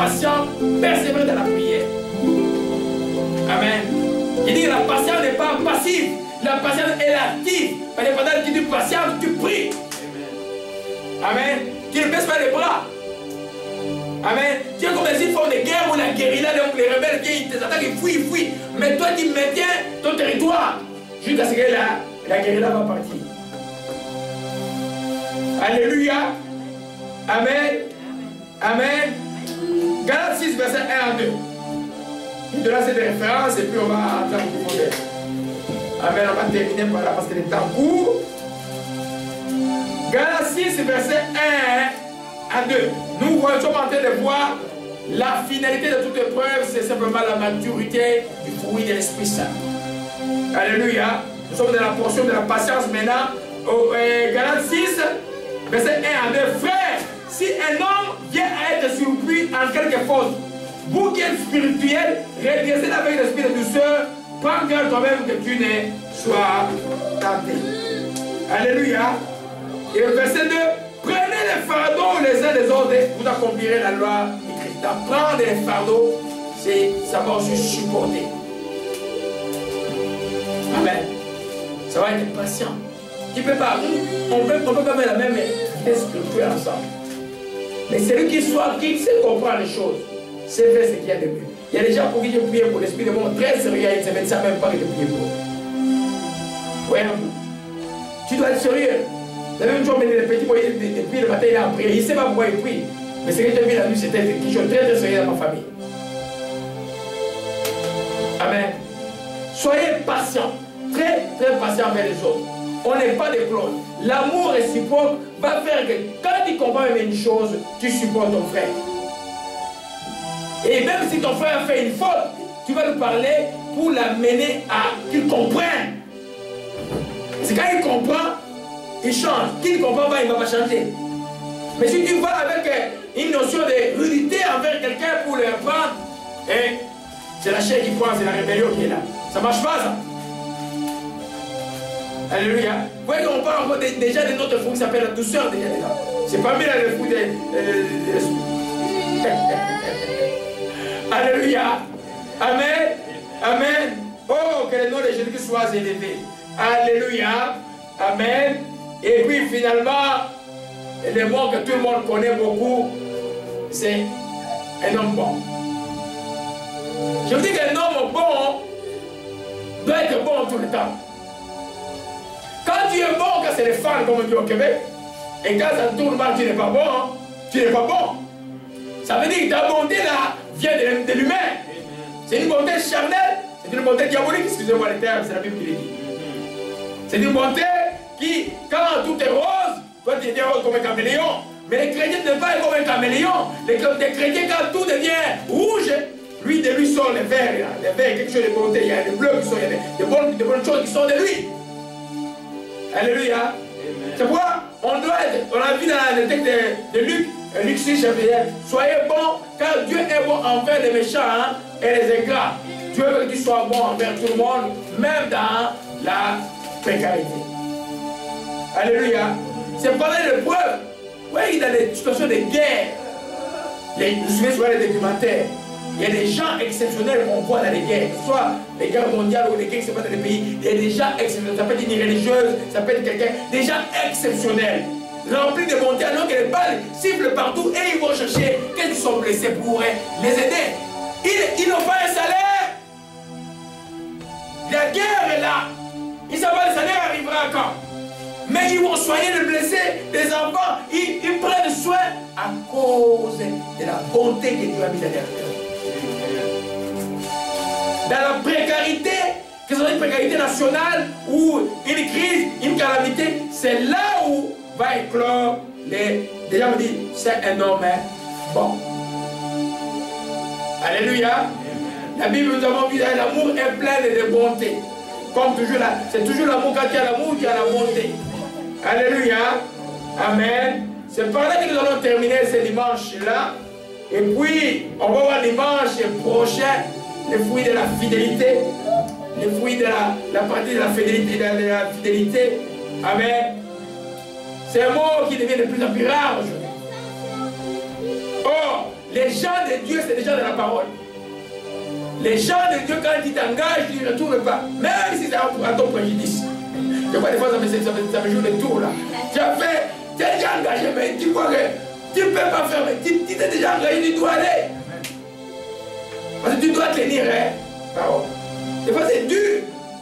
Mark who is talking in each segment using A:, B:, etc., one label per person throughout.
A: patient, persévérer dans la prière. Amen. Il dit que la patience n'est pas passive, la patience est active. Pendant que tu es patient, tu pries. Amen. Tu ne baisses pas les bras. Amen. Tu es comme une forme de guerre où la guérilla, donc les rebelles, ils t'attaquent, ils fuient. Mais toi, tu maintiens ton territoire jusqu'à ce que la guérilla va partir. Alléluia. Amen. Amen. Galates 6, verset 1 à 2. Il donne cette référence et puis on va entrer en profondeur. Amen. On va terminer par là parce que le temps court. Galates 6, verset 1 à 2. Nous sommes en train de voir la finalité de toute épreuve, c'est simplement la maturité du fruit de l'Esprit Saint. Alléluia. Nous sommes dans la portion de la patience maintenant. Galates 6, verset 1 à 2. Frère, si un homme vient à être surpris en quelque faute, vous qui êtes spirituel, redressez avec l'esprit de douceur, prends garde toi-même que tu ne sois tenté. Alléluia. Et le verset 2, prenez les fardeaux les uns des autres et vous accomplirez la loi écrite. Prendre les fardeaux, c'est savoir se supporter. Amen. Ça va être patient. Tu peux pas, on peut pas faire la même vitesse spirituelle ensemble. Mais celui qui sait comprendre les choses, c'est fait ce qu'il y a de mieux. Il y a des gens pour qui je prie pour l'esprit de monde très sérieux, ils ne se mettent ça même pas que de prier pour. Oui, tu dois être sérieux. La même chose, les petits moyens depuis le matin, il a prié. Il ne sait pas pourquoi il prie. Mais ce que j'ai vu la nuit, c'était quelque chose de très sérieux dans ma famille. Amen. Soyez patients, très patients avec les autres. On n'est pas des clones. L'amour réciproque va faire que quand tu comprends même une chose, tu supportes ton frère. Et même si ton frère a fait une faute, tu vas lui parler pour l'amener à qu'il comprenne. C'est quand il comprend, il change. Qu'il ne comprend pas, il ne va pas changer. Mais si tu vas avec une notion de rudité envers quelqu'un pour le reprendre, c'est la chair qui prend, c'est la rébellion qui est là. Ça ne marche pas, ça. Alléluia. Vous voyez qu'on parle déjà de notre fruit qui s'appelle la douceur déjà. C'est pas mieux le fruit de Alléluia. Amen. Amen. Oh, que le nom de Jésus soit élevé. Alléluia. Amen. Et puis finalement, le mot que tout le monde connaît beaucoup, c'est un homme bon. Je vous dis qu'un homme bon doit être bon tout le temps. Quand tu es bon, quand c'est les fans, comme on dit au Québec, et quand ça tourne mal, tu n'es pas bon, tu n'es pas bon. Ça veut dire que ta bonté là vient de l'humain. C'est une bonté charnelle, c'est une bonté diabolique, excusez-moi le terme, c'est la Bible qui le dit. C'est une bonté qui, quand tout est rose, toi tu es rose comme un caméléon. Mais les chrétiens ne sont pas comme un caméléon. Les chrétiens, quand tout devient rouge, lui de lui sort les verts, quelque chose de bonté, il y a des bleus qui sont, il y a des bonnes choses qui sont de lui. Alléluia. C'est pourquoi on a vu dans le texte de Luc, Luc 6, chapitre 1, soyez bons, car Dieu est bon envers les méchants et les ingrats. Dieu veut que tu sois bon envers tout le monde, même dans la précarité. Alléluia. C'est pendant l'épreuve. Vous voyez, dans les situations de guerre, vous suivez souvent les documentaires, il y a des gens exceptionnels qu'on voit dans les guerres, que ce soit les guerres mondiales ou les guerres qui se passent dans les pays. Il y a des gens exceptionnels. Ça peut être une religieuse, ça peut être quelqu'un, des gens exceptionnels, remplis de bonté, alors que les balles ciblent partout et ils vont chercher qu'est-ce qu'ils sont blessés pour les aider. Ils n'ont pas un salaire. La guerre est là. Ils ne savent pas le salaire arrivera quand. Mais ils vont soigner les blessés, les enfants. Ils prennent soin à cause de la bonté que Dieu a mis derrière eux. Dans la précarité, que ce soit une précarité nationale ou une crise, une calamité, c'est là où va éclore les... Déjà on dit, c'est un homme bon. Alléluia. La Bible nous avons vu, l'amour est plein de bonté. Comme toujours là, c'est toujours l'amour, quand il y a l'amour, il y a la bonté. Alléluia. Amen. C'est par là que nous allons terminer ce dimanche-là. Et puis, on va voir dimanche prochain les fruits de la fidélité. Les fruits de la partie de la fidélité. Amen. C'est un mot qui devient de plus en plus rare aujourd'hui. Or, Les gens de Dieu, c'est des gens de la parole. Les gens de Dieu, quand ils t'engagent, ils ne retournent pas. Même si c'est à ton préjudice. Je vois des fois, ça me joue le tour là. Tu as déjà engagé, mais tu crois que tu ne peux pas faire, mais tu t'es déjà engagé, tu dois aller. Parce que tu dois tenir, hein. Parole. Des fois, c'est dur.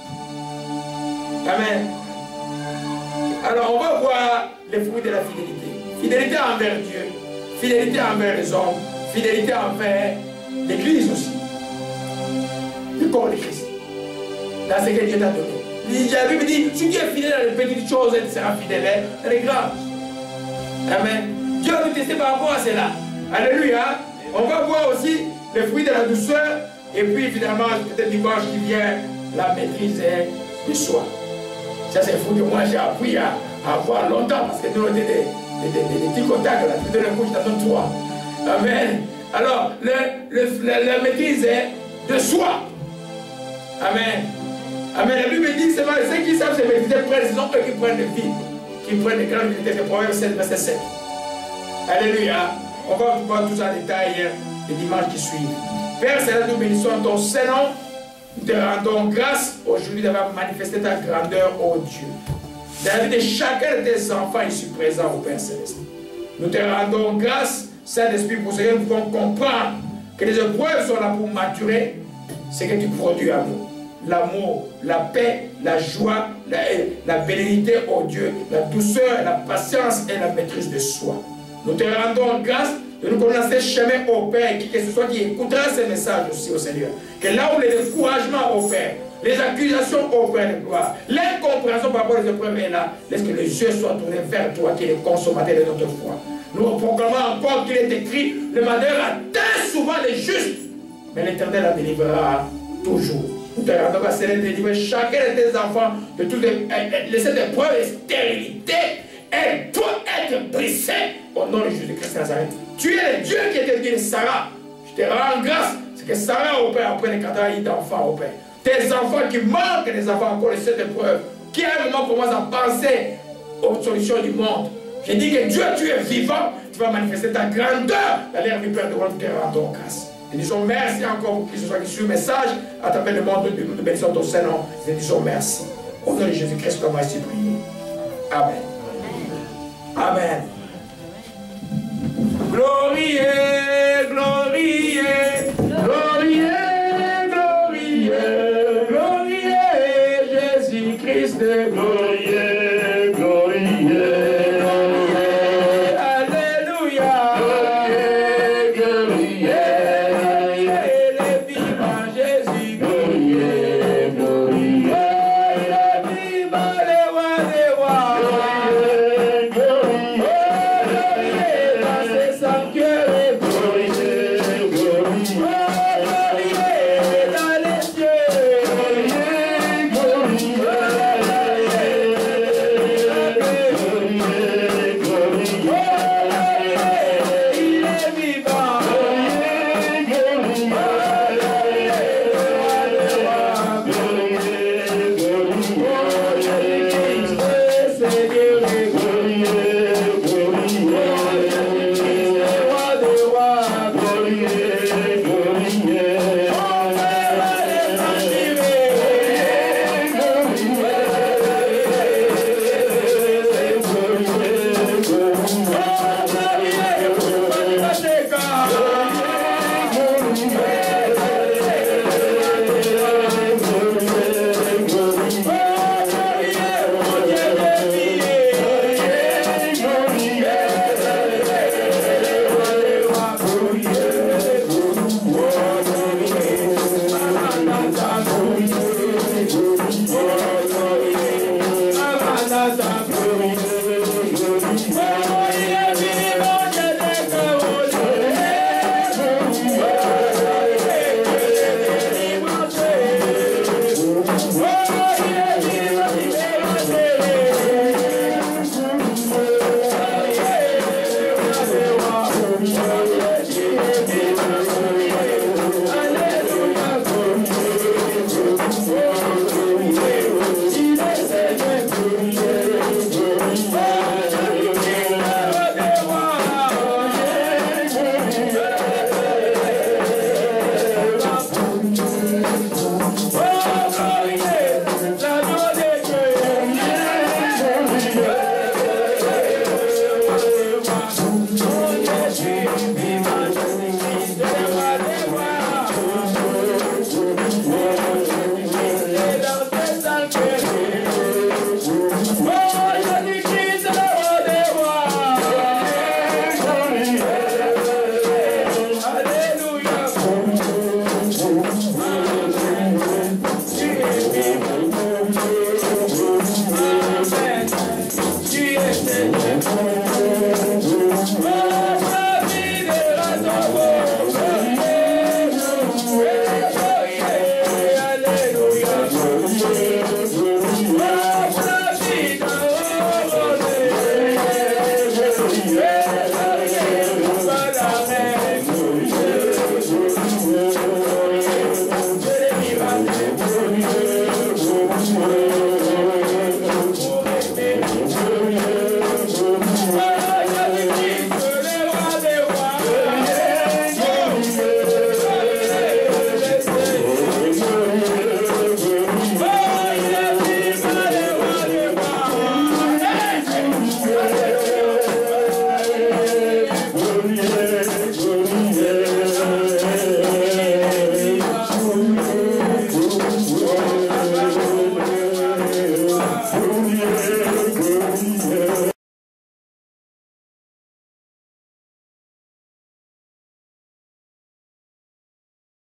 A: Amen. Alors, on va voir les fruits de la fidélité. Fidélité envers Dieu, fidélité envers les hommes, fidélité envers l'Église aussi. Le corps de Christ. Dans ce que Dieu t'a donné. La Bible dit, si tu es fidèle dans les petites choses, tu seras fidèle dans les grandes. Amen. Dieu va nous tester par rapport à cela. Alléluia. On va voir aussi les fruits de la douceur. Et puis évidemment, peut-être dimanche qui vient, la maîtrise de soi. Ça, c'est fou que moi j'ai appris à avoir longtemps parce que nous, on était des petits contacts, là, tout le coup, je t'en donne 3. Amen. Alors, la maîtrise de soi. Amen. Amen. La Bible dit que ceux qui savent se maîtriser prennent, ce sont eux qui prennent le vide, qui prennent les grandes vérités. C'est Proverbe 7, verset 7. Alléluia. On va voir tout ça en détail les dimanches qui suivent. Père, c'est là nous bénissons ton Saint-Nom. Nous te rendons grâce aujourd'hui d'avoir manifesté ta grandeur, ô Dieu. Dans la vie de chacun de tes enfants ici présents, au Père Céleste. Nous te rendons grâce, Saint-Esprit, pour ce que nous pouvons comprendre que les épreuves sont là pour maturer ce que tu produis à nous. L'amour, la paix, la joie, la bénédiction, ô Dieu, la douceur, la patience et la maîtrise de soi. Nous te rendons grâce de nous connaître ce chemin au Père, qui que ce soit qui écoutera ce message aussi au Seigneur. Que là où les découragements au Père, les accusations au Père de gloire, l'incompréhension par rapport aux épreuves est là, laisse que les yeux soient tournés vers toi qui es le consommateur de notre foi. Nous proclamons encore qu'il est écrit, le malheur atteint souvent les justes, mais l'Éternel la délivrera toujours. Nous te rendons grâce, Seigneur, de délivrer chacun de tes enfants de toutes cette épreuve et stérilité. Elle doit être brisée au nom de Jésus-Christ de Nazareth. Tu es le Dieu qui était dit de Sarah. Je te rends grâce. C'est que Sarah, au Père, après les 4 ans d'enfants, au Père. Tes enfants qui manquent des enfants encore de cette épreuve, qui à un moment commencent à penser aux solutions du monde. Je dis que Dieu, tu es vivant, tu vas manifester ta grandeur dans l'air du Père de nous te rendons grâce. Nous disons merci encore pour qui ce soit qui suit le message à travers le monde de nous bénissons ton Saint-Nom. Nous disons merci. Au nom de Jésus-Christ, nous avons ainsi prié. Amen. Amen. Glorieux, glorieux, glorieux, glorieux, glorieux, Jésus-Christ, glorieux.